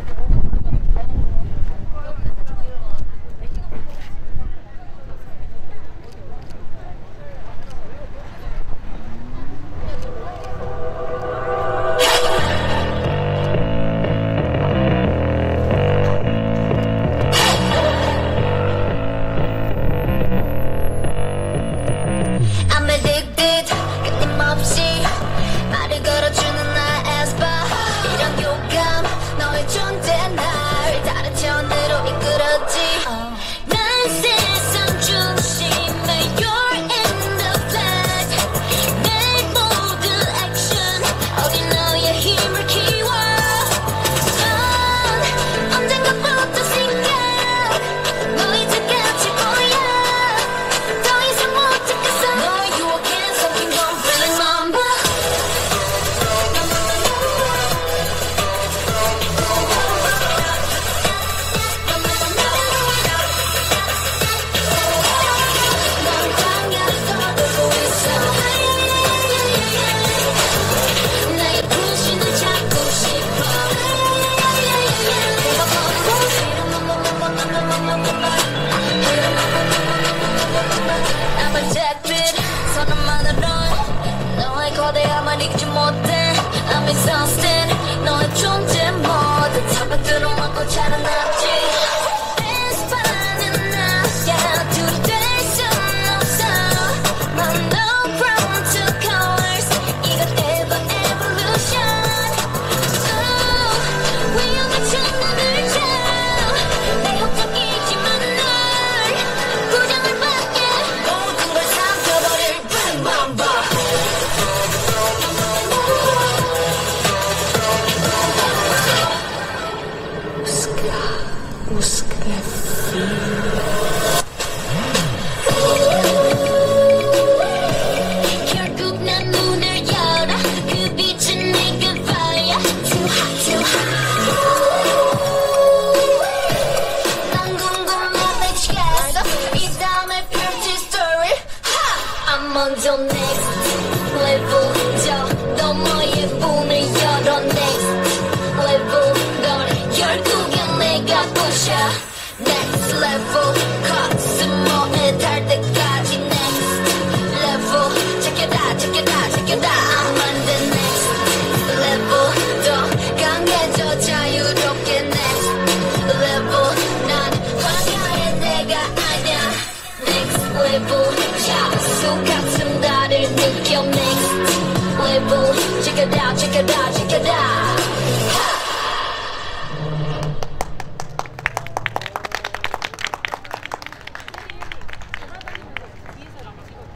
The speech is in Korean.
먼저 next level 저 너머의 문을 열어 next level 널 결국엔 내가 부셔 next level 코스모에 달 때까지 next level check it out I'm on the next level 더 강해져 자유롭게 next level 난 화려해 내가 아냐 next level 가슴 다를 느껴 next level check it out